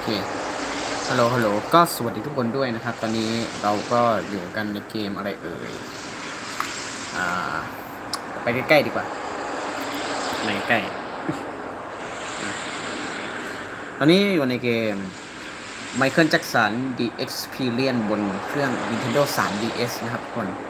ฮัลโหลฮัลโหลก็สวัสดีทุกคนด้วยนะครับตอนนี้เราก็อยู่กันในเกมอะไรอ่าไปใกล้ๆดีกว่าในใกล้ตอนนี้อยู่ในเกม Michael Jackson The Experience บนเครื่อง Nintendo 3DS นะครับทุกคน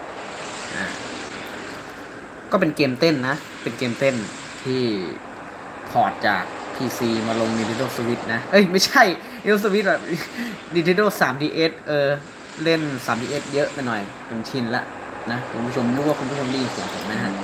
ก็เป็นเกมเต้นนะเป็นเกมเต้นที่พอร์ตจาก PC มาลง Nintendo Switch นะไม่ใช่ Nintendo Switch แบบ Nintendo 3DS เล่น 3DS เยอะไปหน่อยเป็นชินละนะคุณผู้ชมรู้ว่าคุณผู้ชมได้ยินเสียงผมไหมฮะ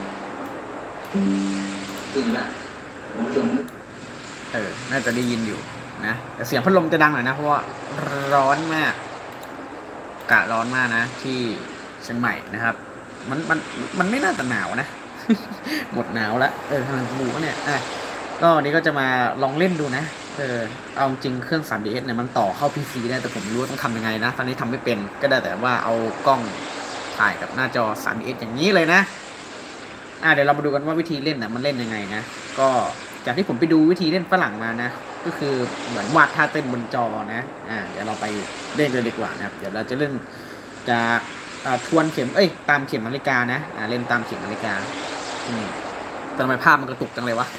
จริงละคุณผู้ชมน่าจะได้ยินอยู่นะแต่เสียงพัดลมจะดังหน่อยนะเพราะว่าร้อนมากอากาศร้อนมากนะที่เชียงใหม่นะครับมันไม่น่าจะหนาวนะ หมดหนาวแล้วทางบูเนี่ยก็วันนี้ก็จะมาลองเล่นดูนะเอาจริงเครื่อง 3DS เนี่ยมันต่อเข้า PC ได้แต่ผมรู้ต้องทำยังไงนะตอนนี้ทำไม่เป็นก็ได้แต่ว่าเอากล้องถ่ายกับหน้าจอ 3DS อย่างนี้เลยนะเดี๋ยวเรามาดูกันว่าวิธีเล่นนะมันเล่นยังไงนะก็จากที่ผมไปดูวิธีเล่นฝรั่งมานะก็คือเหมือนวาดท่าเต้นบนจอนะเดี๋ยวเราไปเล่นเลยดีกว่านะครับเดี๋ยวเราจะเล่นจากทวนเข็มตามเข็มนาฬิกานะเล่นตามเข็มนาฬิกาแต่ทำไมภาพมันกระตุกจังเลยวะ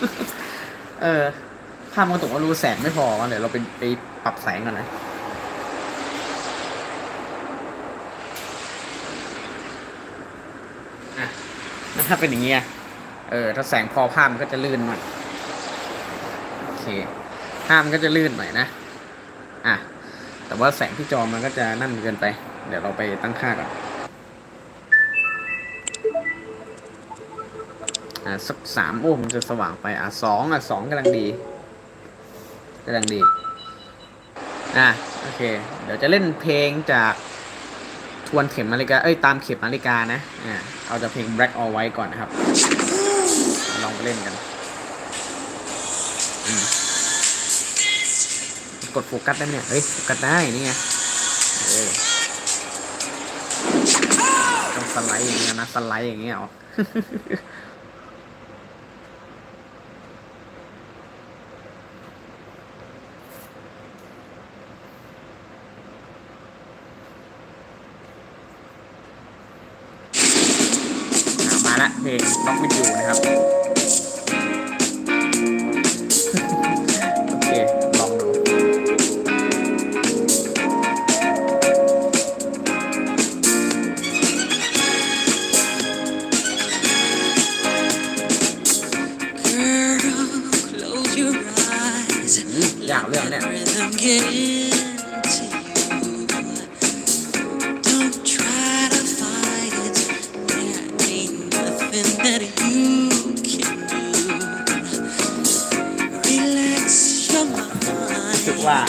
ภาพมันกระตุกว่ารู้แสงไม่พอเดี๋ยวเราไปปรับแสงกันนะถ้าเป็นอย่างเงี้ยถ้าแสงพอภาพมันก็จะลื่นหน่อยโอเคภาพมันก็จะลื่นหน่อยนะแต่ว่าแสงที่จอมันก็จะนั่นเกินไปเดี๋ยวเราไปตั้งค่าก่อนสัก3มันจะสว่างไป2กำลังดีโอเคเดี๋ยวจะเล่นเพลงจากทวนเข็มนาฬิกาตามเข็มนาฬิกานะเอาจากเพลง Black or White ก่อนนะครับลองไปเล่นกันกดโฟกัสได้เนี่ยโฟกัสได้นี่ไงต้องสไลด์อย่างเงี้ยนะสไลด์อย่างเงี้ยมาละเพลงล็อกวิดอยู่นะครับโอเคลองดูอยากเรื่องเนี่ยรู้สึกว่า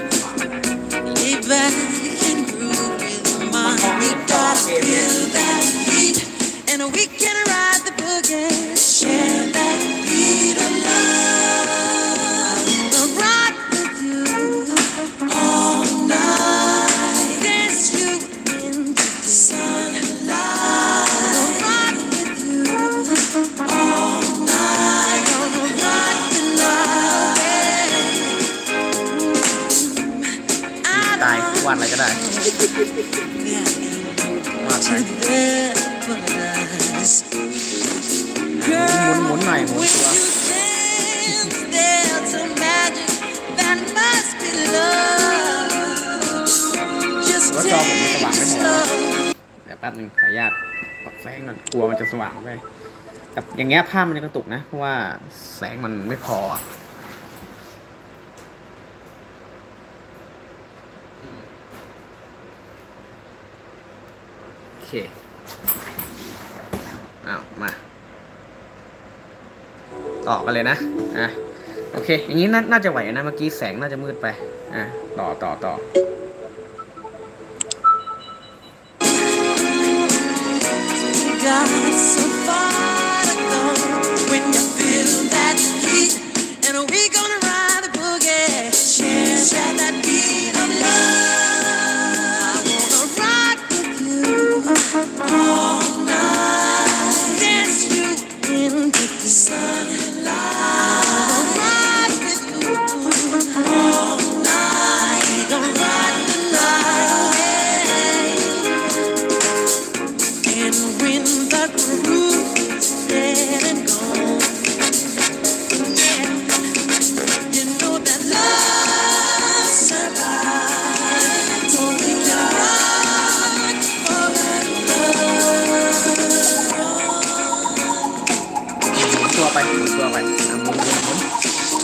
วาดอะไรก็ได้วาดไปหมุนหน่อยหมุนตัวว่าจอผมไม่สว่างไม่พอเดี๋ยวแป๊บนึงขออนุญาตปรับแสงก่อนกลัวมันจะสว่างไปแต่อย่างเงี้ยภาพมันจะกระตุกนะเพราะว่าแสงมันไม่พอโอเคมาต่อกันเลยนะโอเคอย่างนี้น่าจะไหวนะเมื่อกี้แสงน่าจะมืดไปต่อ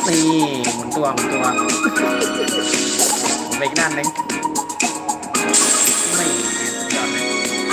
นี่หมุนตัวไปอีกด้านหนึ่งไม่สุดยอดเลย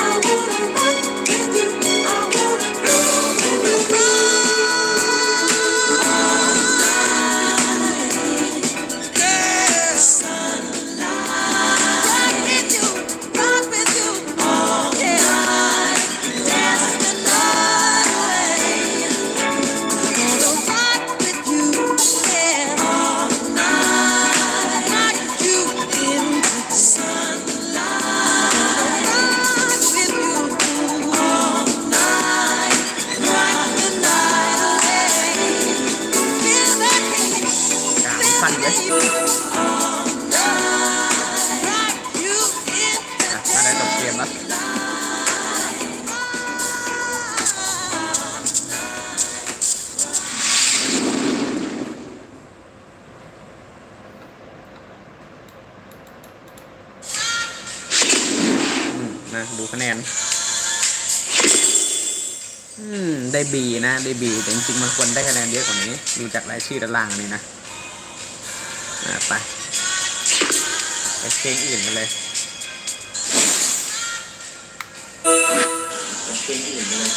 ฟันเยอะมาได้จบเกมแล้วนะดูคะแนนได้ B นะได้ B แต่จริงๆมันควรได้คะแนนเยอะกว่านี้ดูจากรายชื่อด้านล่างนี่นะไปเพลงอื่นกันเลยเพลงอื่นกันเลย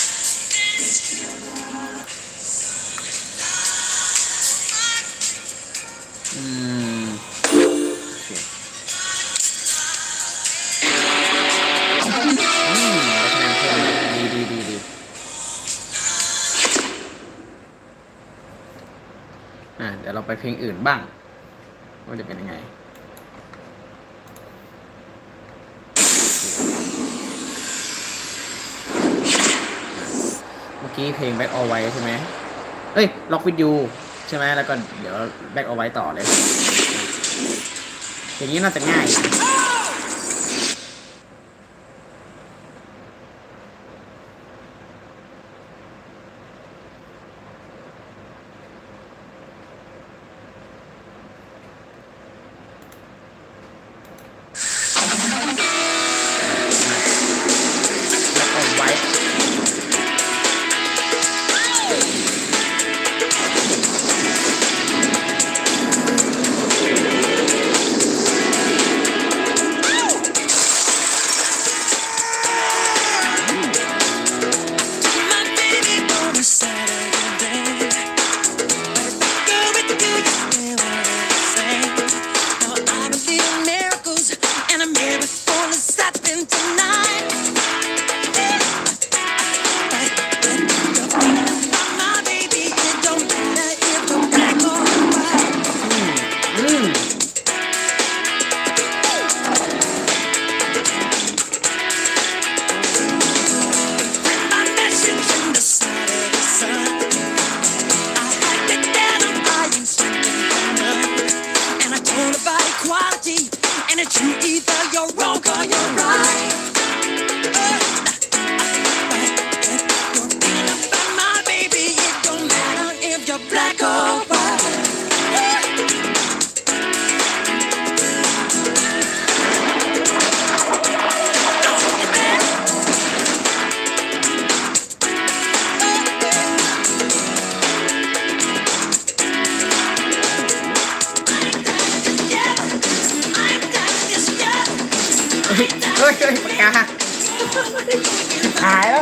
เดี๋ยวเราไปเพลงอื่นบ้างว่าจะเป็นยังไงเมื่อกี้เพลง Back All White ใช่ไหมเอ้ย Rock With You ใช่ไหมแล้วก็เดี๋ยว Back All White ต่อเลยอย่างนี้น่าจะง่ายเฮ้ยปากกาหายแล้ว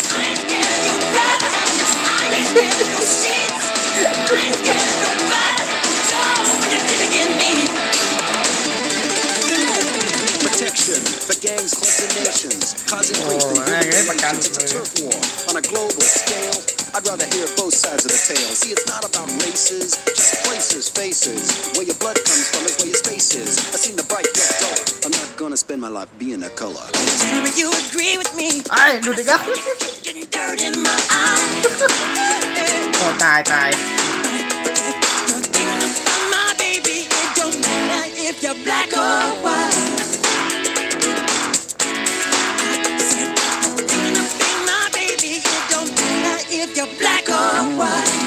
โอ้ยปากกา On a global scale, I'd rather hear both sides of the tale. See, it's not about races, just places, faces. Where your blood comes from is where your space is. I seen the bright get dull. I'm not gonna spend my life being a color. You agree with me? ไอ้ดูดิครับ Getting dirt in my eye. โอ้ตาย My baby, it don't matter if you're black or white. If you're black or white,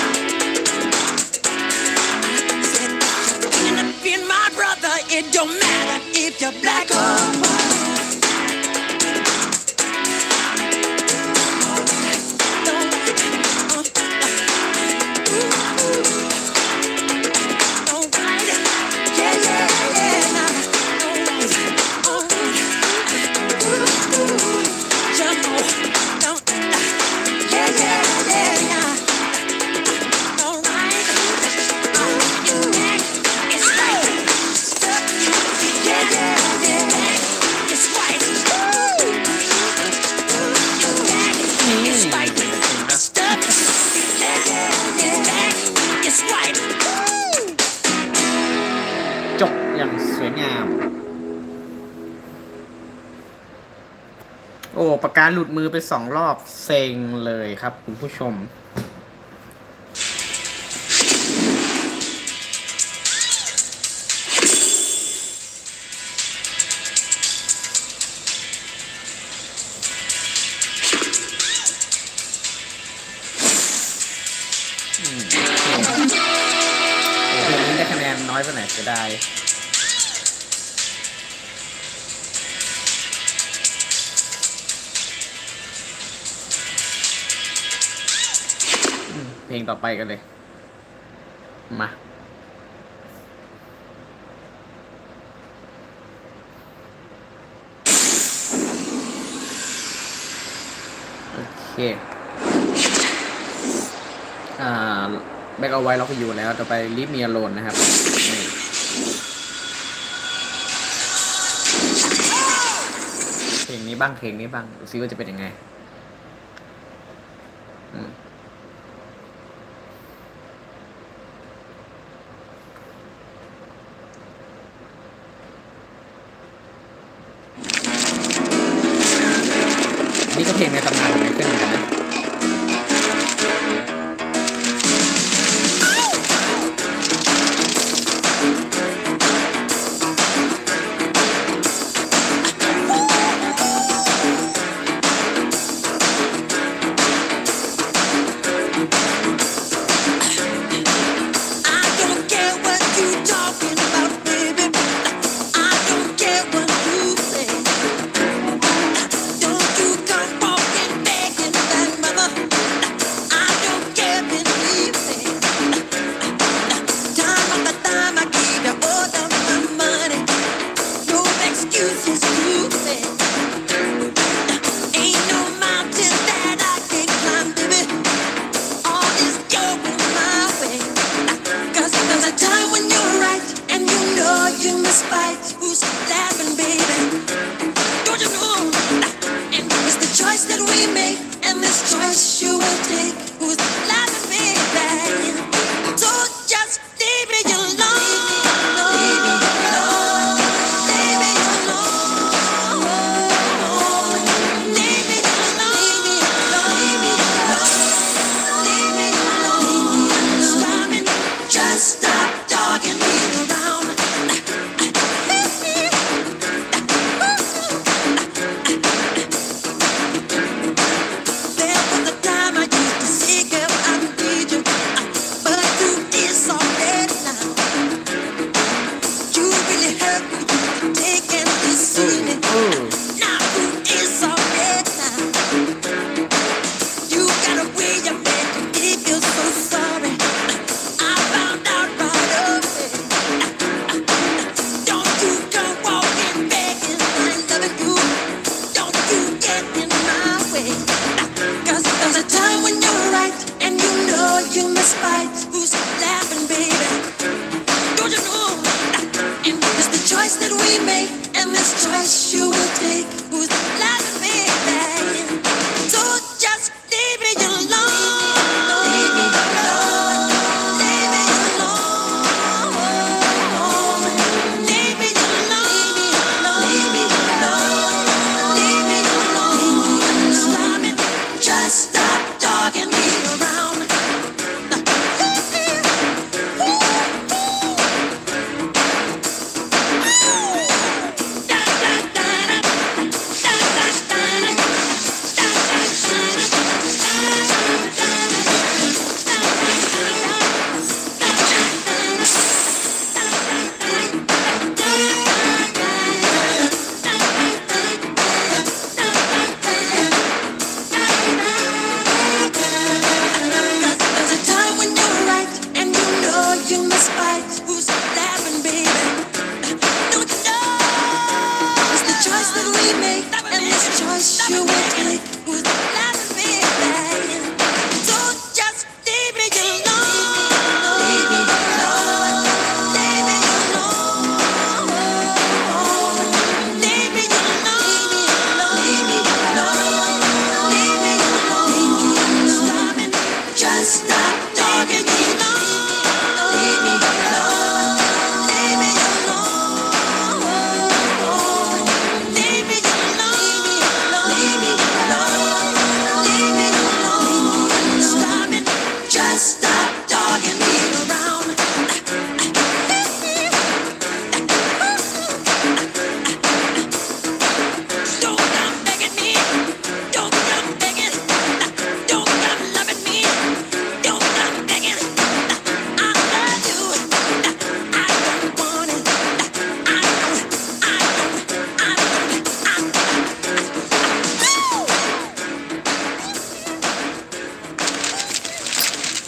said you're up in my brother. It don't matter if you're black or white. โอ้ปากกาหลุดมือไป2 รอบเซ็งเลยครับคุณผู้ชมเพลงนี้ได้คะแนนน้อยไปหน่อยจะได้เพลงต่อไปกันเลยมาโอเคแบ็กเอาไว้ล็อกอยู่แล้วต่อไปลิฟเมียโลนนะครับเพลงนี้บ้างดูซิว่าจะเป็นยังไงนี่ก็เพลงในตำนานของไมเคิลเหมือนกันนะ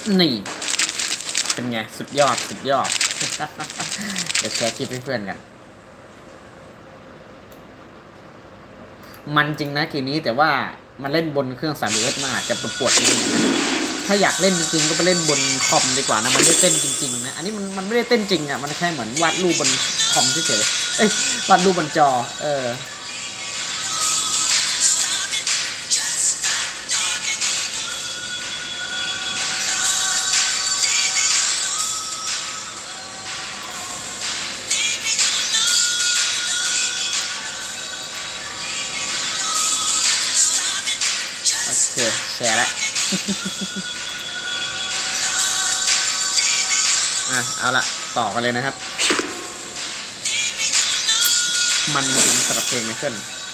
นี่เป็นไงสุดยอดสุดยอด เดี๋ยวแชร์คลิปให้เพื่อนกันมันจริงนะเกมนี้แต่ว่ามันเล่นบนเครื่อง3DSมันอาจจะปวดๆนิดนึงถ้าอยากเล่นจริงๆก็ไปเล่นบนคอมดีกว่านะมันได้เต้นจริงๆนะอันนี้มันไม่ได้เต้นจริงอ่ะมันแค่เหมือนวาดรูปบนคอมเฉยๆเอ้ยวาดรูปบนจอโอเคแชร์แล้ว เอาละต่อกันเลยนะครับมันเป็นสำหรับเพลงไมเคิล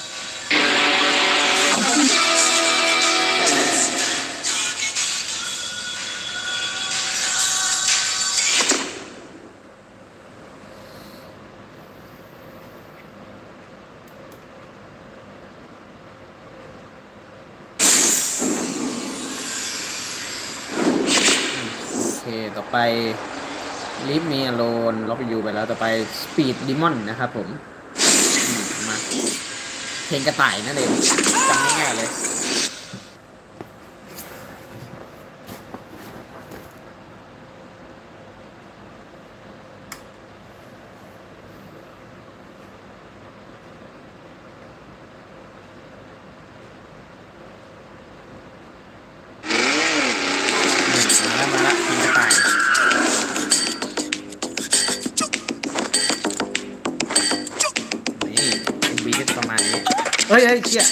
โอเคต่อไปLeave Me Alone ล็อกยูไปแล้วต่อไป Speed Demon นะครับผมมาเพลงกระต่ายนั่นเองจำง่ายๆเลยมาแล้วเพลงกระต่ายประมาณนี้เฮ้ยเชี่ย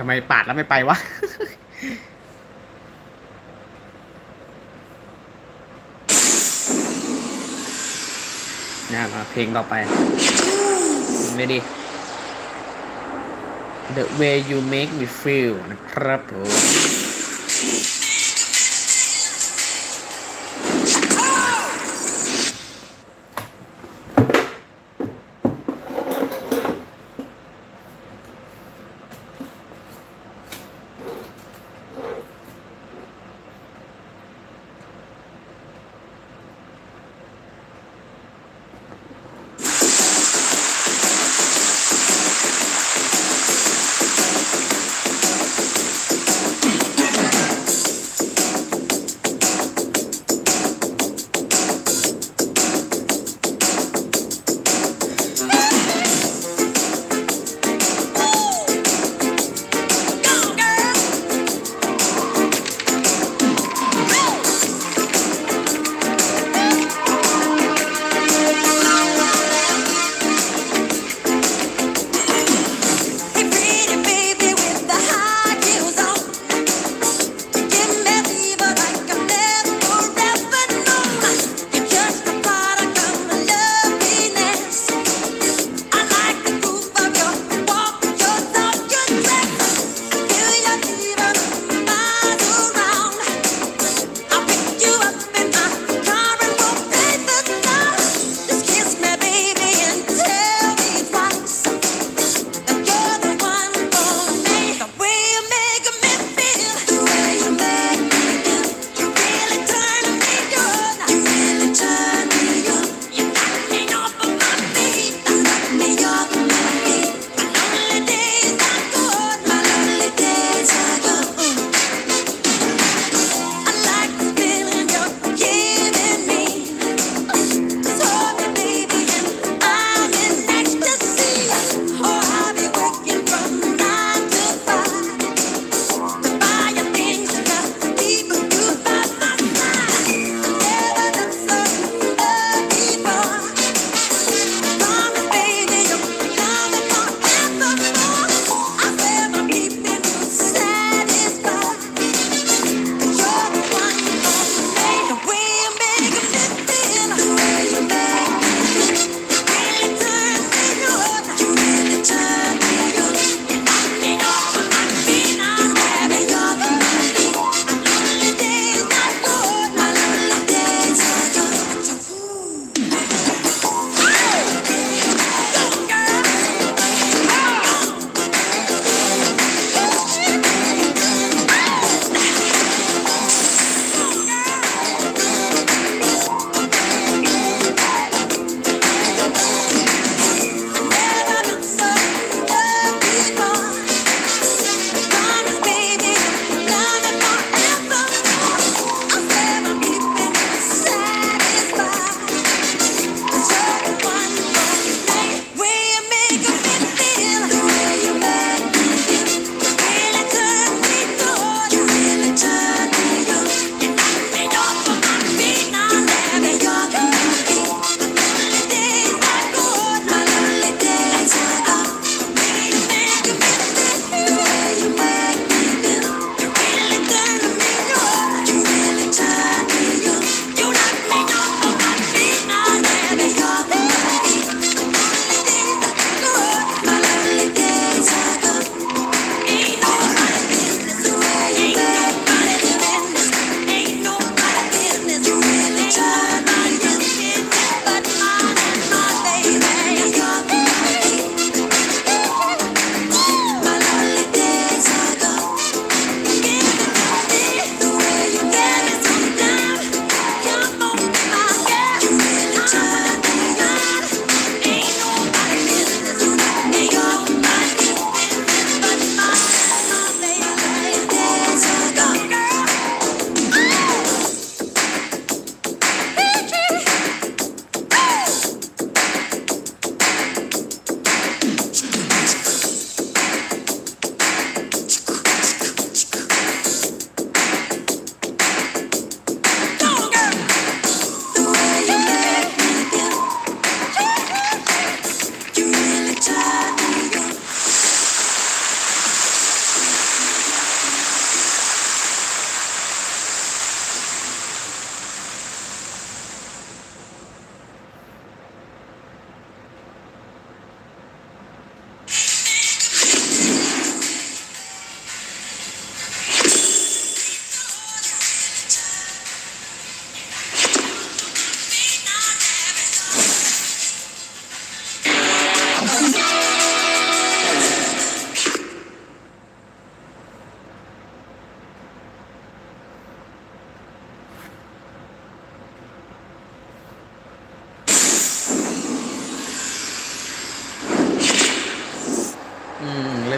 ไมปาดแล้วไม่ไปวะ มาเพลงต่อไปไม่ดี The way you make me feel นะครับผม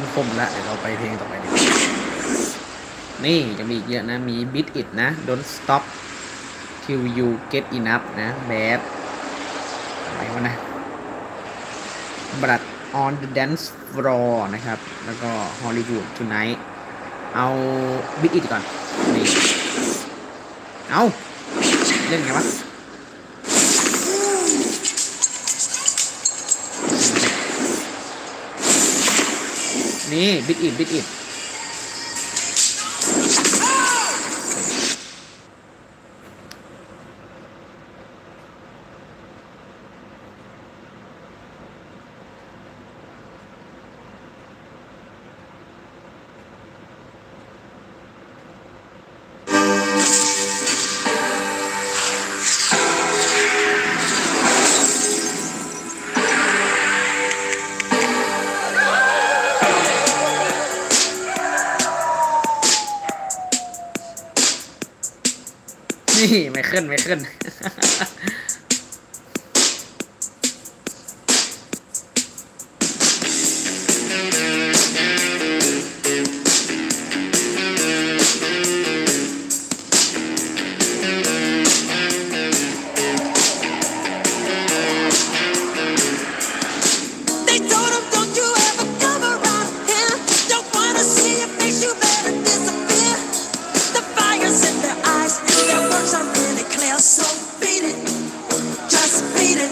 คมละเดี๋ยวเราไปเพลงต่อไปดีนี่จะมีอีกเยอะนะมี Beat It นะ Don't Stop Till You Get Enough นะ Bad อะไรวะนะ Blood on the Dance Floor นะครับ แล้วก็ Hollywood Tonight เอา Beat It ก่อนนี่เอาเล่นไงวะนี่ Beat It Beat Itนี่ไม่ขึ้นไม่ขึ้น They told him, don't you ever come around here. Don't wanna see your face, you better disappear. The fire's in their eyes and their words are really clear. So beat it, just beat it.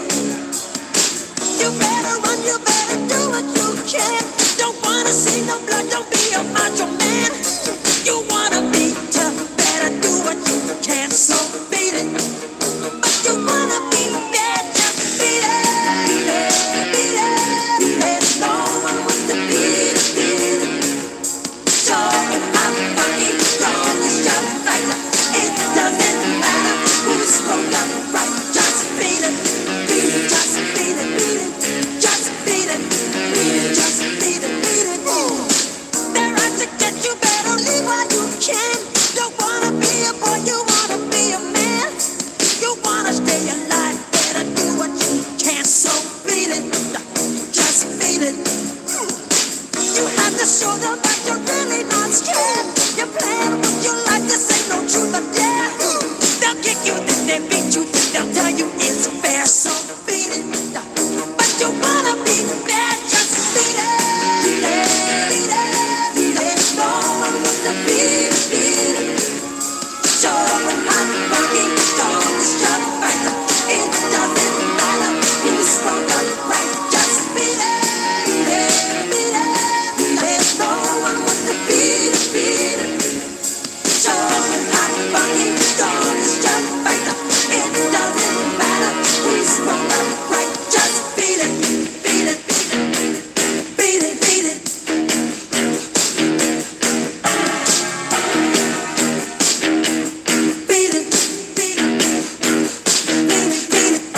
You better run, you better do what you can. Don't wanna see no blood, don't be a macho man. You wanna be tough, better do what you can. So beat it, but you wanna be bad, just beat it. Beat it, beat it. No one wants to beat it, beat it. So I'm funky, strong as your fighter. It doesn't matter who's wrong or right. Just beat it, just beat it, beat it. Just beat it, just beat it, beat it. They're out to get you, better leave while you can. Don't wanna be a boy, you wanna be a man. You wanna stay alive, better do what you can. So beat it, just beat it. You have to show them that you're really not scared. You're playing with your life, this ain't no truth or dare. They'll kick you, then they beat you, then they'll tell you it's fair. So beat it, but you wanna be bad, just beat it. Beat it, beat it, beat it. No one wants to beat it, beat it. So I'm fucking strong as your fighter. It doesn't matter who's wrong or right. Just beat it, beat it, beat it, beat it. No one wants to beat it, beat it. So I'm fucking strong as your fighter. It doesn't matter who's wrong or right. Just beat it, beat it, beat it, beat it, beat it. Beat it, beat it, beat it, beat it.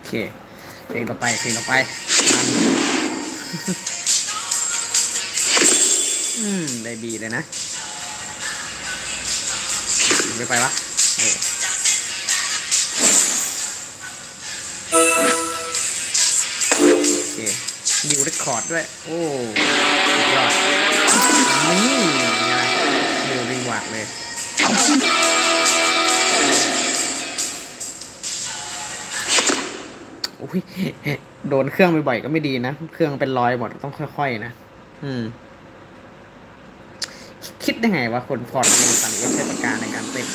เคเพลงต่อไปได้บีเลยนะไม่ไปวะโอเคดิวเรคคอร์ดด้วยโอ้ยอดนี่ไงดิวรีวาร์ดเลยอุ้ยโดนเครื่องบ่อยๆก็ไม่ดีนะเครื่องเป็นรอยหมดต้องค่อยๆนะคิดได้ไงว่าคนพอร์ตมีสั่งเอฟใช้ปากกาในการเต้น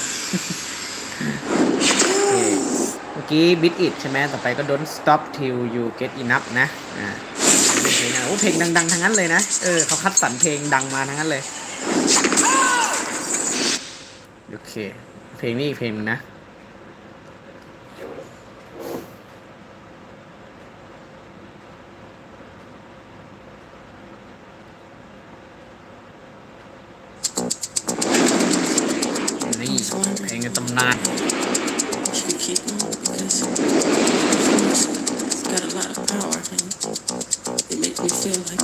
เมื่อกี้ Beat It ใช่ไหมต่อไปก็ Don't Stop Till You Get Enough นะเป็นเพลงอะไรเพลงดังๆทั้งนั้นเลยนะเขาคัดสรรเพลงดังมาทั้งนั้นเลยโอเคเพลงนี้อีกเพลงนึงนะนี่เพลงในตำนาน Got a lot of power, and it makes me feel like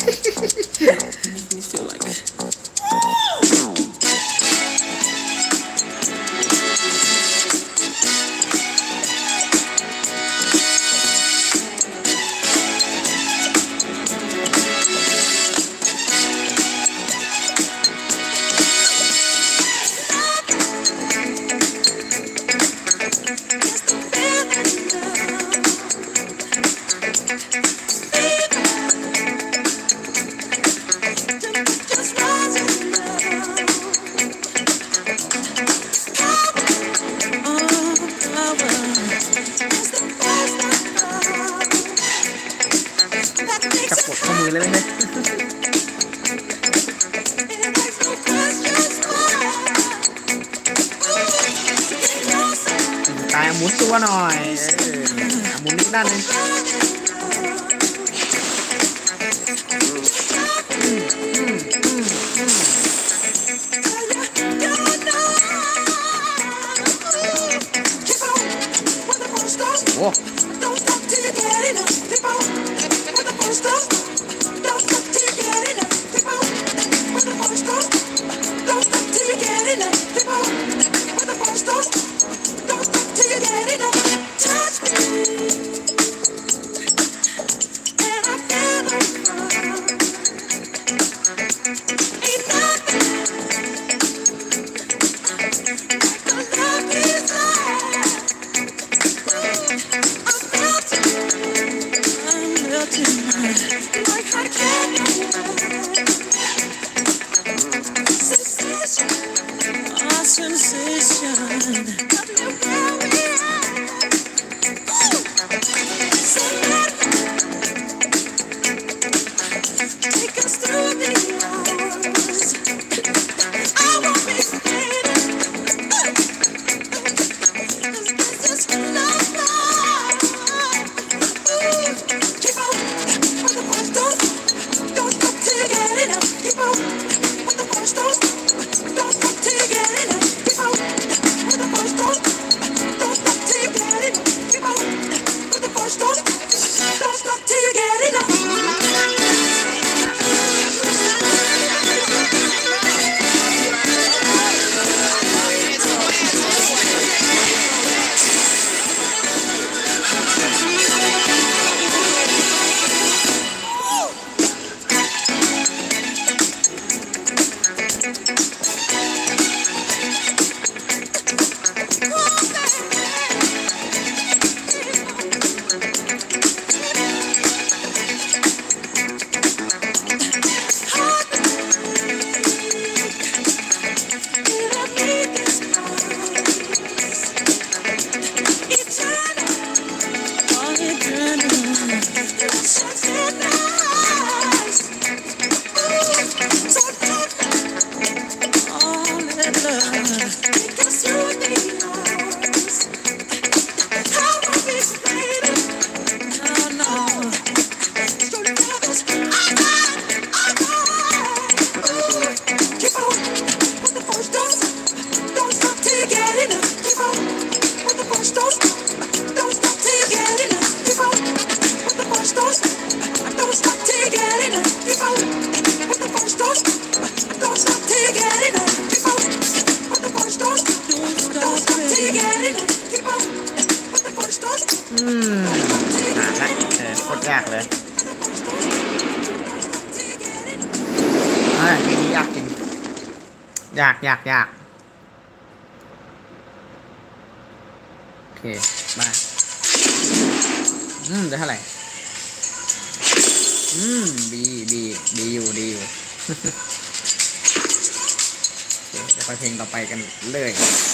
จับกดข้อมือเลยไหมตายหมุนตัวหน่อยหมุนนิดด้านนึงโอ้อ่านละโคตรยากเลยทีนี้ยากจริงยากโอเคมาจะเท่าไหร่ดีอยู่โอเคเดี๋ยวไปเพลงต่อไปกันเลย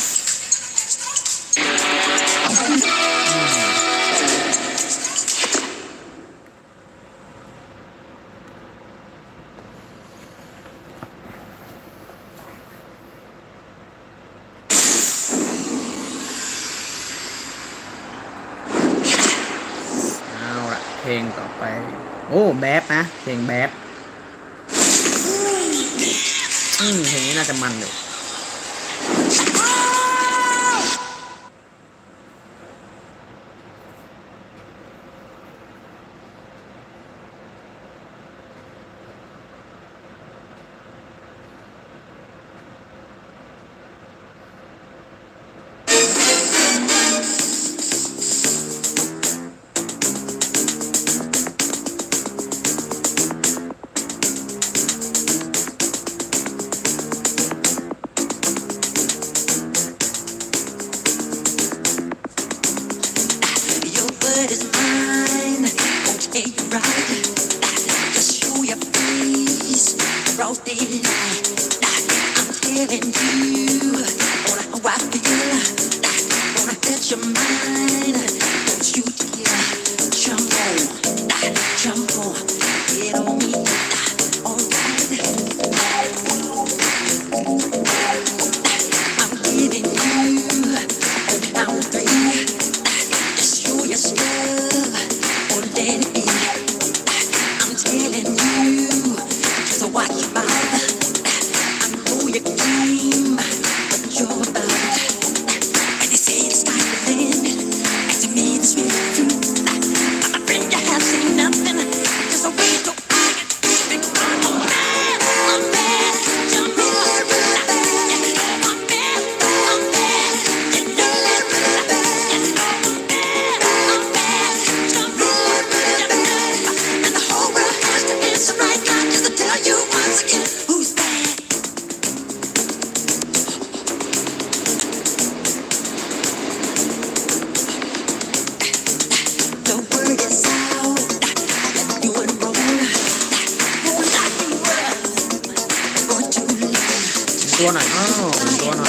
เพลงต่อไปโอ้แบดนะเพลงแบดเพลงนี้น่าจะมันเลยตัวหน่อยตัวหน่อย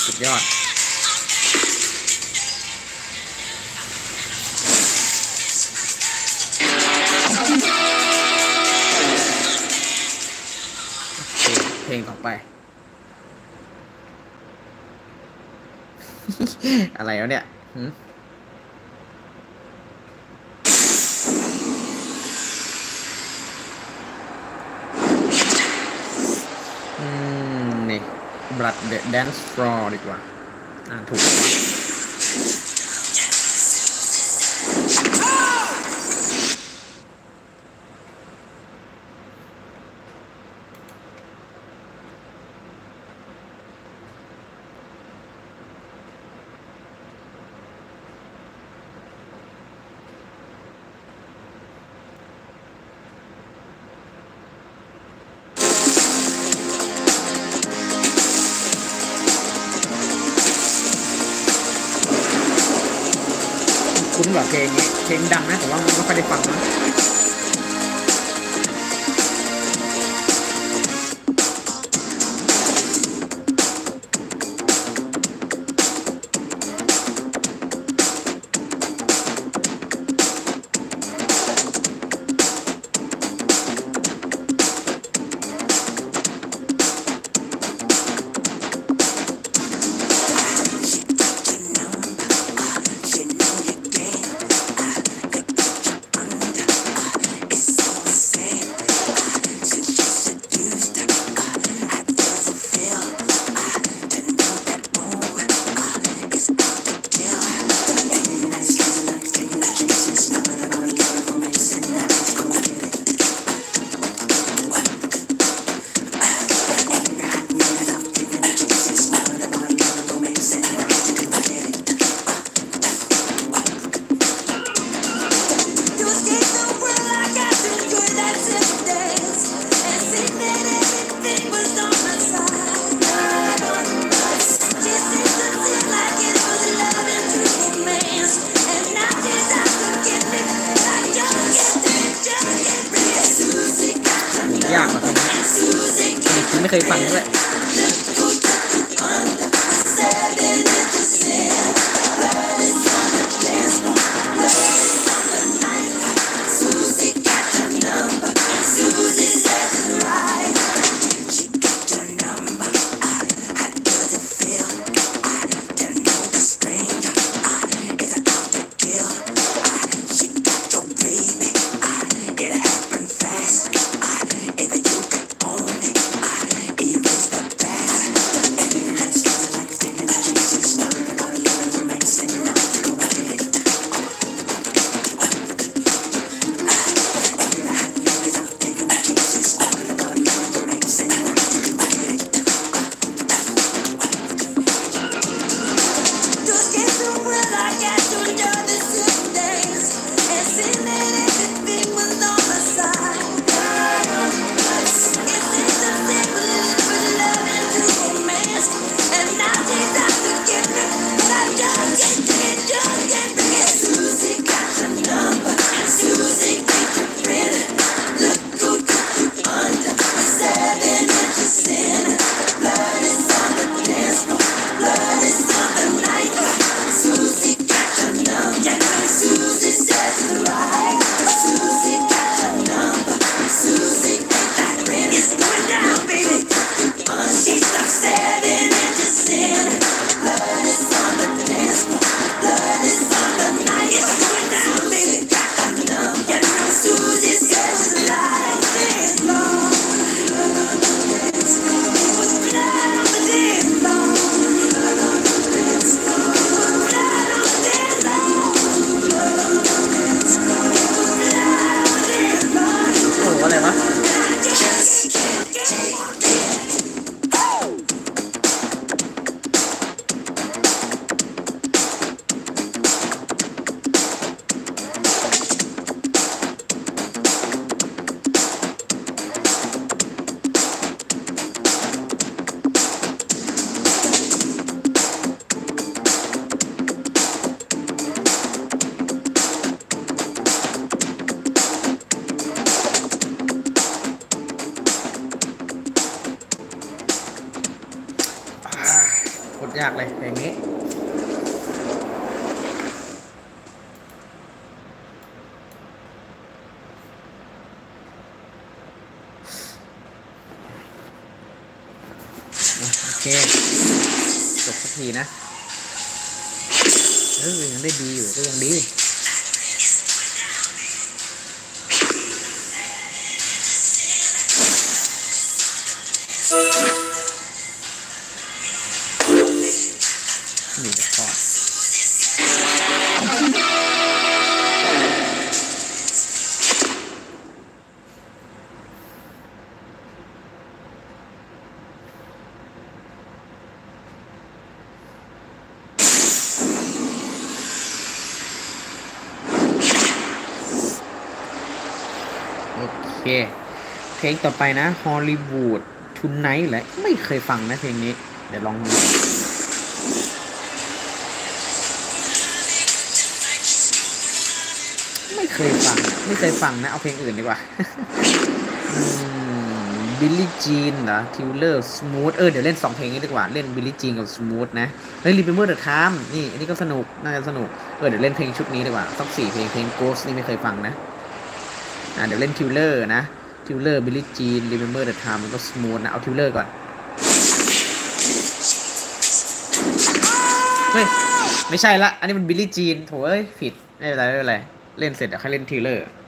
สุดยอดเพลงต่อไป อะไรแล้วเนี่ยนี่ Blood Dance Floor ดีกว่าถูกคุ้นแบบเพลงนี้เพลงดังนะแต่ว่าไม่ค่อยได้ฟังนะยากกว่าเพลงนี้ไม่เคยฟังด้วยากเลยเพลงนี้โอเคจบสักทีนะยังได้ดีอยู่ก็ยังดีนี่ก่อนโอเคเพลงต่อไปนะฮอลลีวูดทูไนท์แหละไม่เคยฟังนะเพลงนี้เดี๋ยวลองดูไม่เคยฟังนะเอาเพลงอื่นดีกว่าบิลลี่จีนเหรอทิวเลอร์สมูทเดี๋ยวเล่น2เพลงนี้ดีกว่าเล่นบิลลี่จีนกับสมูทนะเฮ้ยรีเมมเบอร์เดอะไทม์นี่อันนี้ก็สนุกน่าจะสนุกเดี๋ยวเล่นเพลงชุดนี้ดีกว่าสัก4เพลงโกสนี่ไม่เคยฟังนะเดี๋ยวเล่นทิวเลอร์นะทิวเลอร์บิลลี่จีนรีเมมเบอร์เดอะไทม์แล้วก็สมูทนะเอาทิวเลอร์ก่อนเฮ้ยไม่ใช่ละอันนี้มันบิลลี่จีนโถ่เอ้ยผิดไม่เป็นไรเล่นเสร็จเดี๋ยวค่อยเล่นทิวเลอร์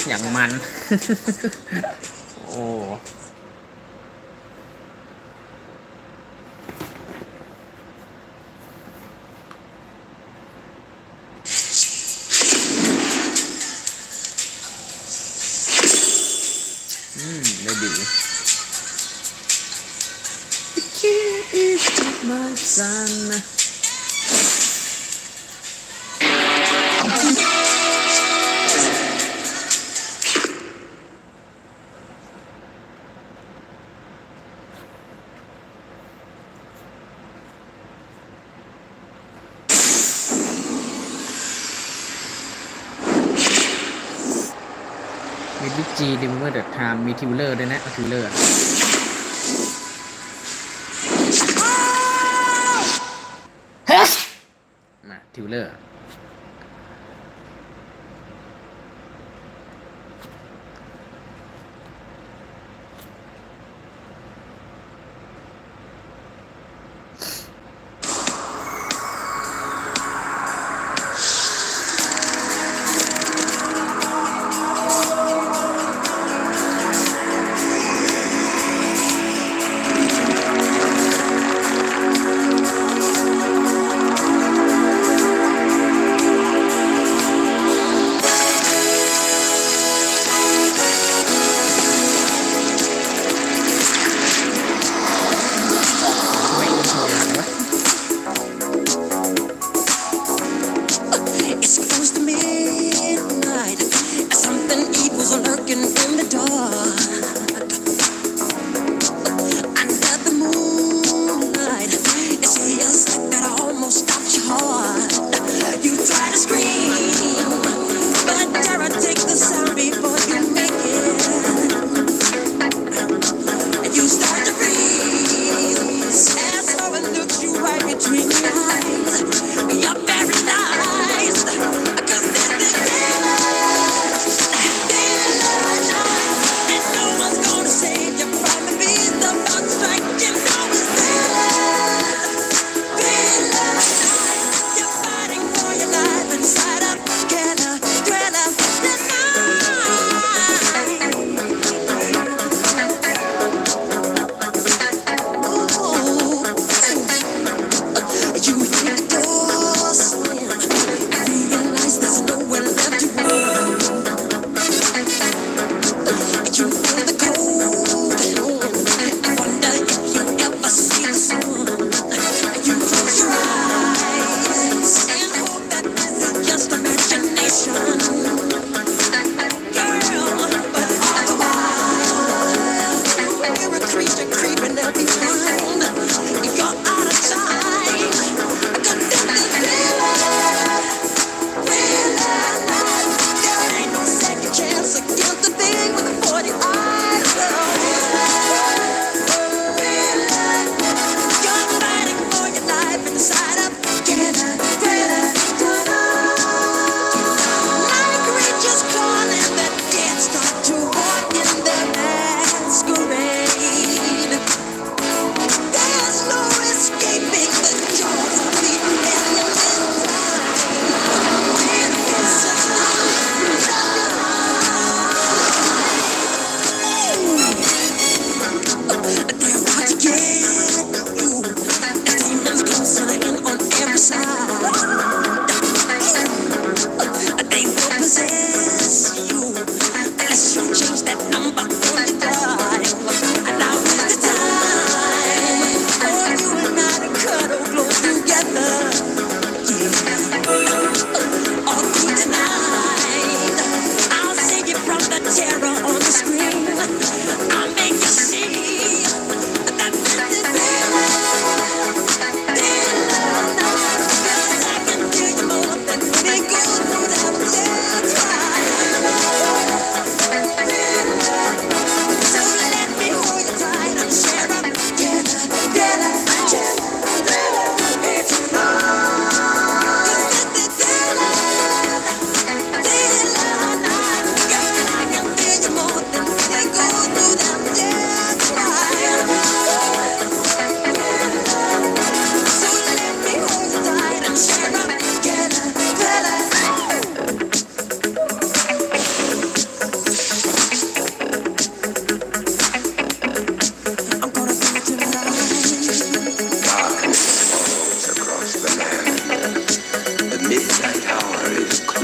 อย่างมัน โอ้ได้ดี my son มีบิ๊กจีดิมเวอร์เดอะไทม์มีทิวเลอร์ด้วยนะทิวเลอร์มาทิวเลอร์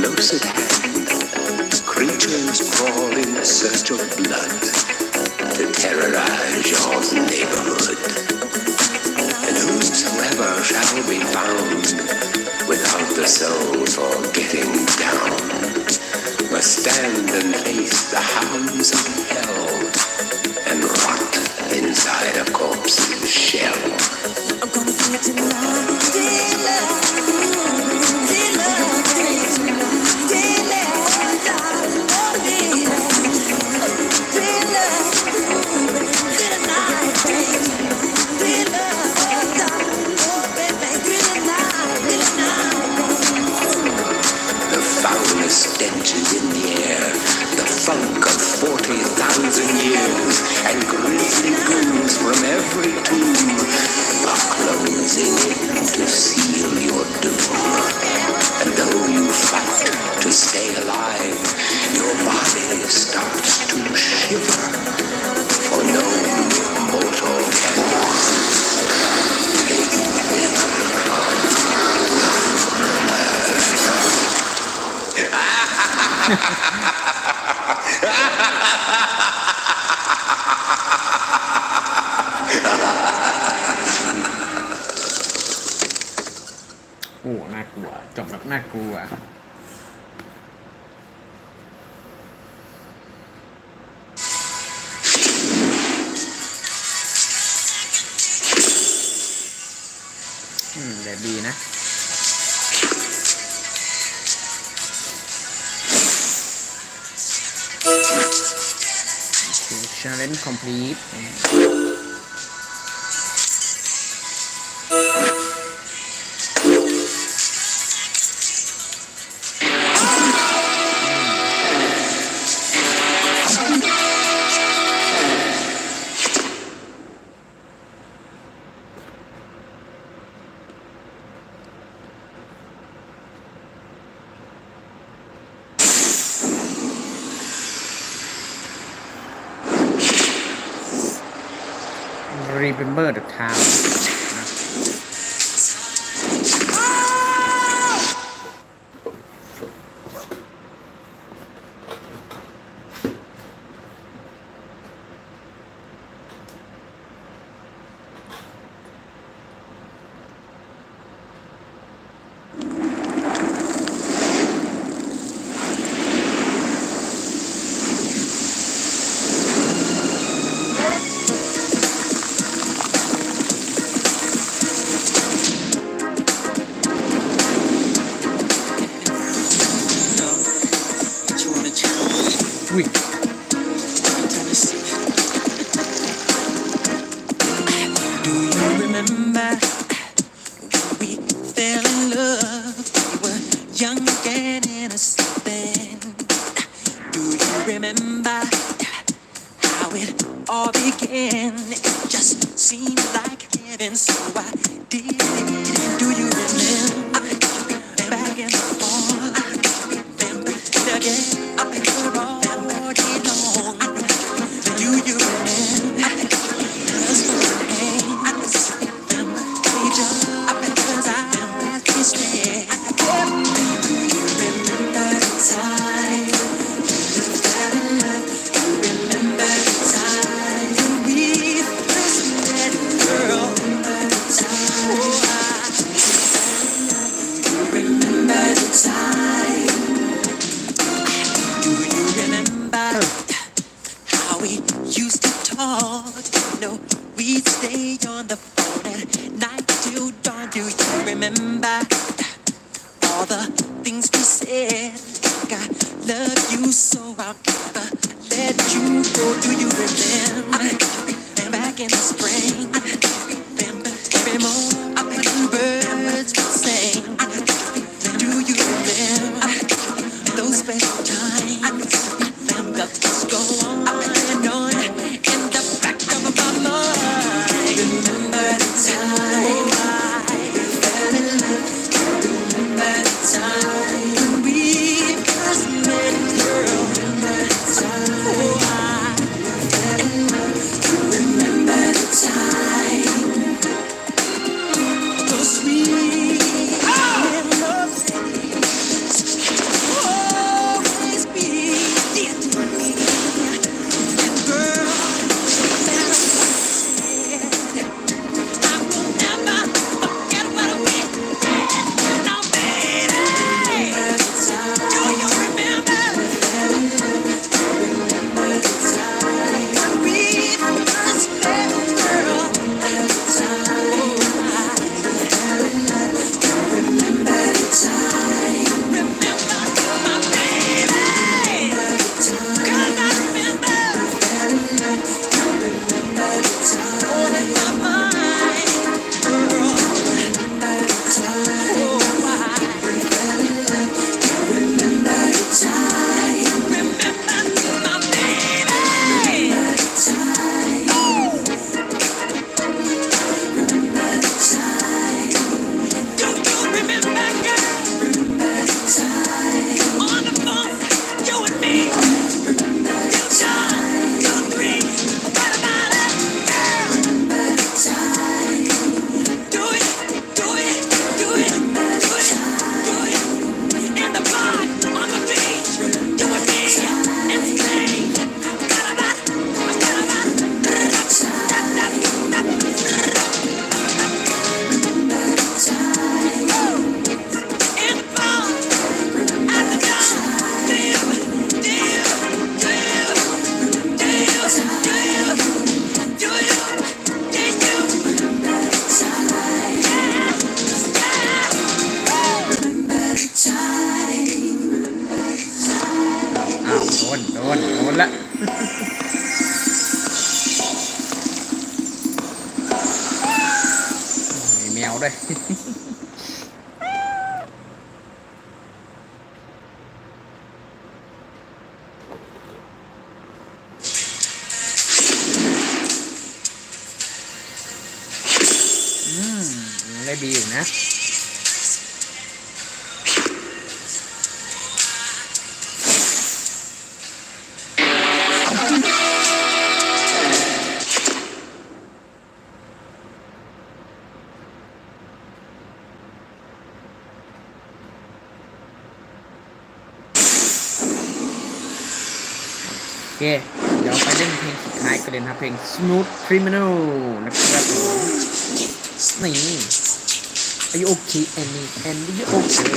Close at hand, creatures crawl in search of blood to terrorize your neighborhood. And whosoever shall be found without the soul for getting down must stand and face the hounds of hell and rot inside a corpse's shell. I'm gonna feel it tonight. Dealer, dealer, dealer, The foulest stench is in the air, the funk of 40,000 years, and grisly goons from every tomb are closing in to seal your doom. And though you fight to stay alive, your body starts to shiver, for no mortal can โอ้น่ากลัวจบแบบน่ากลัวเดี๋ยวดีนะchallenge complete 'Remember the time' นะ อุ้ย Do you remember when we fell in love? We were young and innocent then. Do you remember how it all began? It just seemed like heaven, so I did it. Do you remember back in the fall? Remember again? We're all day long. Do you remember? Just for a hand, remember we just because I stayed. Do you remember the time we fell in love? Do you remember the time we first met, girl? Remember the time? Do you remember the time? Do you remember how we used to talk? No, we'd stay on the phone at night till dawn. Do you remember all the things we said? Like I love you so I'll never let you go. Do you remember back in the spring? Remember every morning the birds would sing? Do you remember those special times? Just go on and on in the back of my mind. Remember the time we fell in love. Remember the time when we first met, girl. Remember the time we fell in love. Remember the time. ว้ย ได้ดีอยู่นะ โอเค เดี๋ยวไปเล่นเพลงสุดท้ายกันเลยนะครับเพลง Smooth Criminal นะครับผมนี่ Are you okay Annie Annie you okay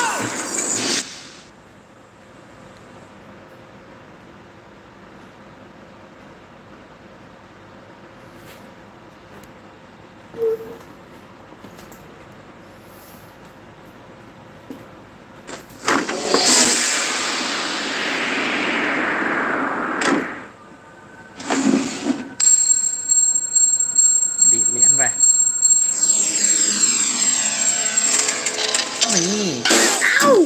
ดีดเหรียญไปนี่เอ้า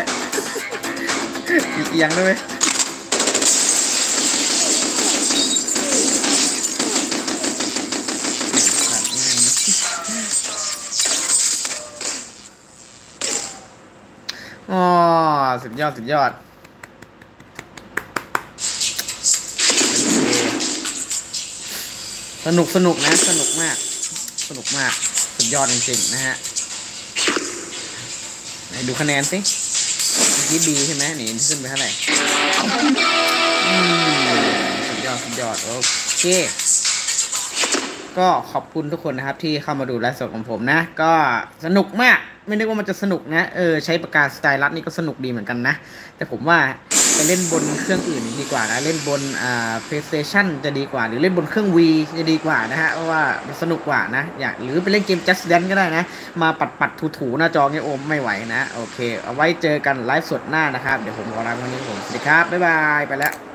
เอียงด้วยอ๋อสุดยอดสุดยอดสนุกนะสนุกมากสุดยอดจริงๆนะฮะไหนดูคะแนนสิเมื่อกี้ดีใช่ไหมนี่ขึ้นไปเท่าไหร่สุดยอดโอเคก็ขอบคุณทุกคนนะครับที่เข้ามาดูไลฟ์สดของผมนะก็สนุกมากไม่นึกว่ามันจะสนุกนะใช้ปากกาสไตลัสนี่ก็สนุกดีเหมือนกันนะแต่ผมว่าไปเล่นบนเครื่องอื่นดีกว่านะเล่นบนPlayStation จะดีกว่าหรือเล่นบนเครื่อง Wii จะดีกว่านะฮะเพราะว่ามันสนุกกว่านะหรือไปเล่นเกม Just Dance ก็ได้นะมาปัดถูหน้าจอเนี่ยโอมไม่ไหวนะโอเคเอาไว้เจอกันไลฟ์สดหน้านะครับเดี๋ยวผมขอลาวันนี้ผมสวัสดีครับบ๊ายบายไปแล้ว